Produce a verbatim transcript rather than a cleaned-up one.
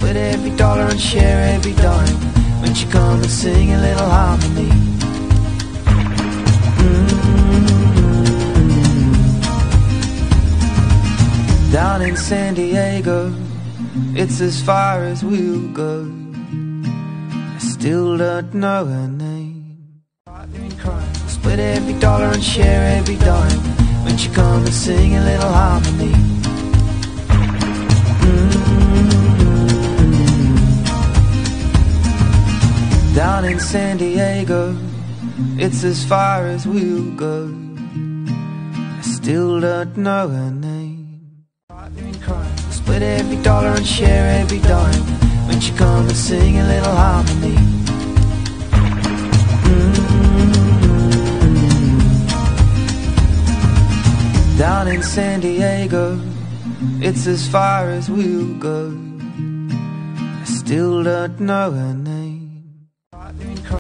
Split every dollar and share every dime. Won't you come and sing a little harmony? Mm-hmm. Down in San Diego, it's as far as we'll go. I still don't know her name. Split every dollar and share every dime. Won't you come and sing a little harmony? Mm-hmm. Down in San Diego, it's as far as we'll go. I still don't know her name. Split every dollar and share every dime. Won't you come and sing a little harmony? Mm-hmm. Down in San Diego, it's as far as we'll go. I still don't know her name.